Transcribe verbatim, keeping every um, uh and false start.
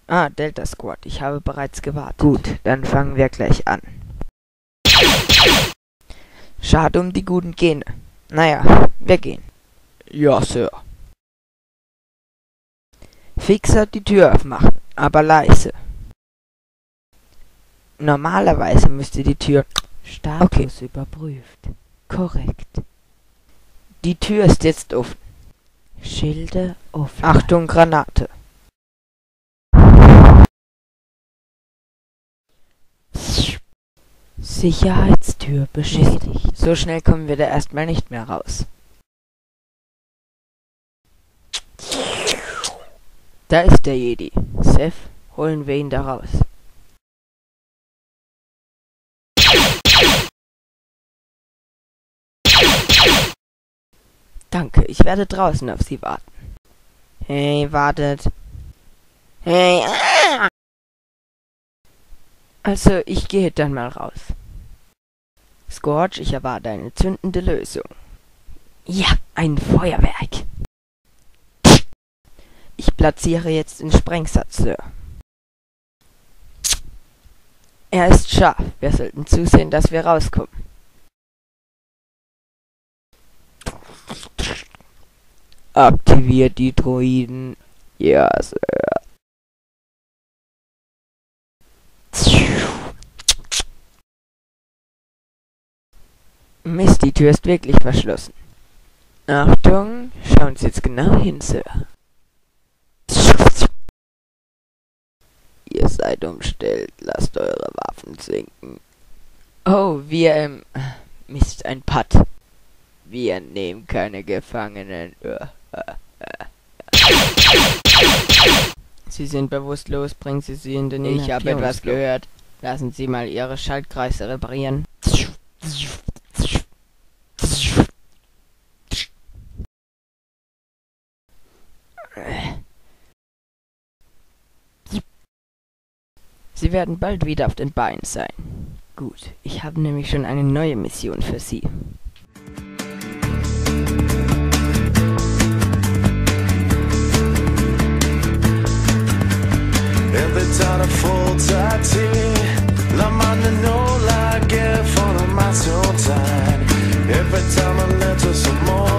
Ah, Delta Squad, ich habe bereits gewartet. Gut, dann fangen wir gleich an. Schade um die guten Gene. Naja, wir gehen. Ja, Sir. Fixer die Tür aufmachen, aber leise. Normalerweise müsste die Tür... Status Okay. überprüft. Korrekt. Die Tür ist jetzt offen. Schilde offen. Achtung, Granate. Sicherheitstür beschädigt. So schnell kommen wir da erstmal nicht mehr raus. Da ist der Jedi. Seth, holen wir ihn da raus. Danke, ich werde draußen auf Sie warten. Hey, wartet. Hey, ah! Also, ich gehe dann mal raus. Scorch, ich erwarte eine zündende Lösung. Ja, ein Feuerwerk. Ich platziere jetzt den Sprengsatz, Sir. Er ist scharf. Wir sollten zusehen, dass wir rauskommen. Aktiviert die Droiden. Ja, Sir. Mist, die Tür ist wirklich verschlossen. Achtung, schauen Sie jetzt genau hin, Sir. Ihr seid umstellt, lasst eure Waffen sinken. Oh, wir, ähm, Mist, ein Putt. Wir nehmen keine Gefangenen. Sie sind bewusstlos, bringen Sie sie in den Ich habe etwas gehört. Lassen Sie mal Ihre Schaltkreise reparieren. Sie werden bald wieder auf den Beinen sein. Gut, ich habe nämlich schon eine neue Mission für Sie. Every time I fall tight, la mano non la che for ma so time. Every time I let her some more.